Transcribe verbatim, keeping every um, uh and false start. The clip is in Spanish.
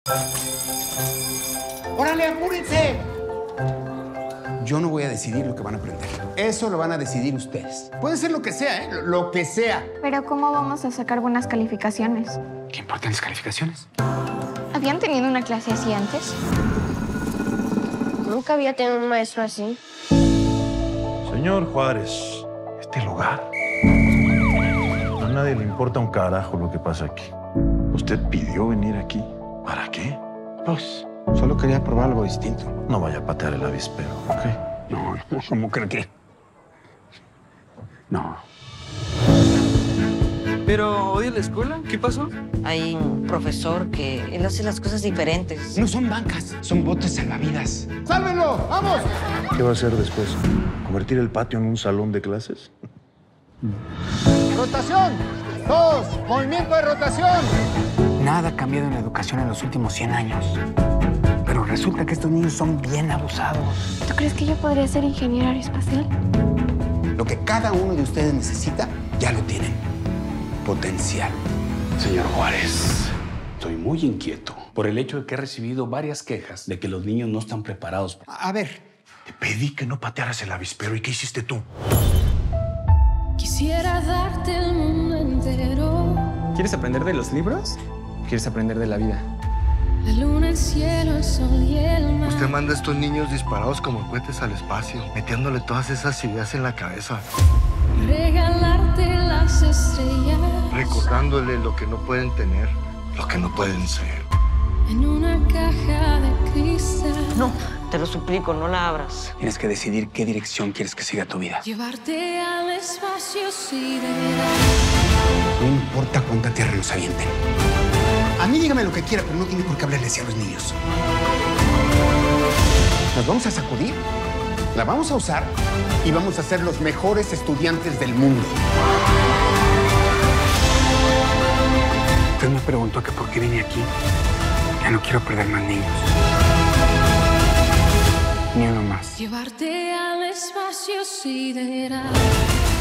¡Órale, apúrense! Yo no voy a decidir lo que van a aprender. Eso lo van a decidir ustedes. Puede ser lo que sea, ¿eh? Lo, lo que sea. Pero ¿cómo vamos a sacar buenas calificaciones? ¿Qué importan las calificaciones? ¿Habían tenido una clase así antes? Nunca había tenido un maestro así. Señor Juárez, este lugar. A nadie le importa un carajo lo que pasa aquí. Usted pidió venir aquí. ¿Para qué? Pues, solo quería probar algo distinto. No vaya a patear el avispero, ¿ok? No, no, ¿cómo cree que? No. ¿Pero odia la escuela? ¿Qué pasó? Hay un profesor que él hace las cosas diferentes. No son bancas, son botes salvavidas. ¡Sálvenlo! ¡Vamos! ¿Qué va a hacer después? ¿Convertir el patio en un salón de clases? ¡Rotación! ¡Dos! ¡Movimiento de rotación! Nada ha cambiado en la educación en los últimos cien años. Pero resulta que estos niños son bien abusados. ¿Tú crees que yo podría ser ingeniera aeroespacial? Lo que cada uno de ustedes necesita, ya lo tienen. Potencial. Señor Juárez, estoy muy inquieto por el hecho de que he recibido varias quejas de que los niños no están preparados. A, a ver. Te pedí que no patearas el avispero. ¿Y qué hiciste tú? Quisiera darte el mundo entero. ¿Quieres aprender de los libros? ¿Quieres aprender de la vida? La luna, el cielo, el sol y el mar. Usted manda a estos niños disparados como cohetes al espacio, metiéndole todas esas ideas en la cabeza. Regalarte las estrellas. Recordándole lo que no pueden tener, lo que no pueden ser. En una caja de cristal. No, te lo suplico, no la abras. Tienes que decidir qué dirección quieres que siga tu vida. Llevarte al espacio sideral. No importa cuánta tierra nos avienten. A mí dígame lo que quiera, pero no tiene por qué hablarle así a los niños. Nos vamos a sacudir, la vamos a usar y vamos a ser los mejores estudiantes del mundo. Usted me preguntó que por qué vine aquí. Ya no quiero perder más niños. Ni uno más. Llevarte al espacio sideral.